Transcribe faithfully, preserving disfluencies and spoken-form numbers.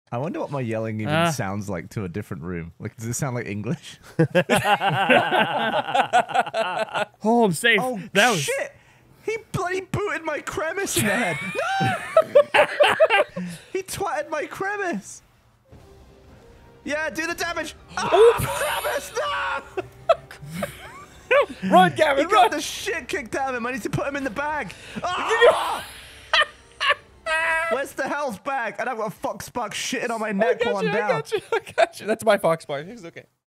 I wonder what my yelling even Uh. sounds like to a different room. Like, does it sound like English? Oh, I'm safe. Oh, that was... shit! He bloody booted my crevice in the head. No! He twatted my crevice. Yeah, do the damage. Oh, crevice, no! Run, Gavin, He run! got the shit kicked out of him. I need to put him in the bag. Oh! Where's the health bag? And I've got a fox spark shitting on my neck I got while you, I'm down. I got you, I got you. That's my fox bar. It's okay.